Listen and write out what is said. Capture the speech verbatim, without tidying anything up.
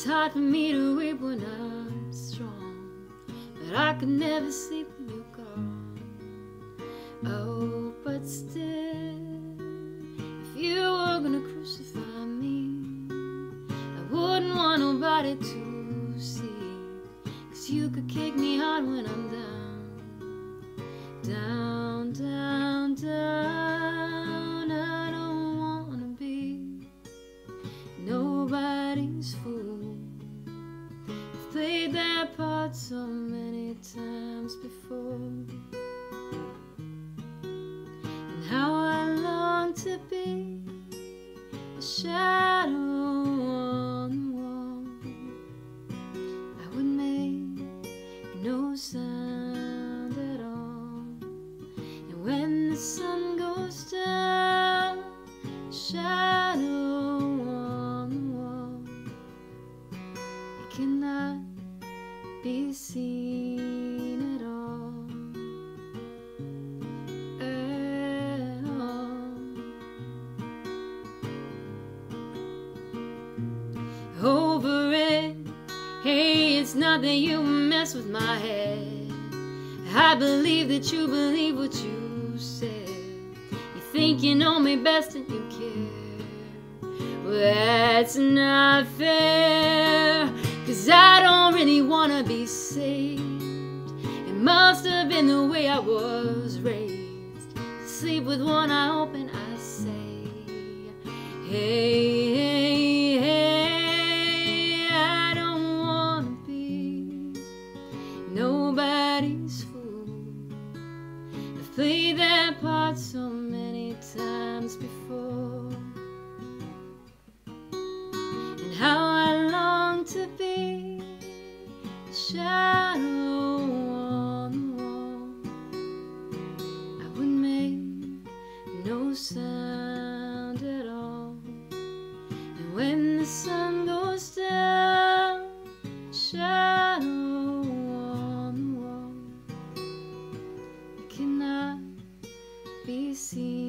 hard for me to weep when I'm strong, but I could never sleep when you're gone. Oh, but still, if you were gonna crucify me, I wouldn't want nobody to see, 'cause you could kick me hard when I'm down, down, down, down. I don't wanna be nobody's fool. I've played that part so many times before, and how I long to be a shadow on the wall. I would make no sound at all, and when the sun goes down, a shadow on the wall, it cannot be seen at all, at all. Over it, hey, it's not that you mess with my head. I believe that you believe what you said. You think you know me best and you care. Well, that's not fair, 'cause I don't really wanna be saved. It must have been the way I was raised, to sleep with one eye open. I say, hey, hey, hey, I don't wanna be nobody's fool. I've played that part so many times before, and how I long to be a shadow on the wall. I would make no sound at all, and when the sun goes down, a shadow on the wall, it cannot be seen.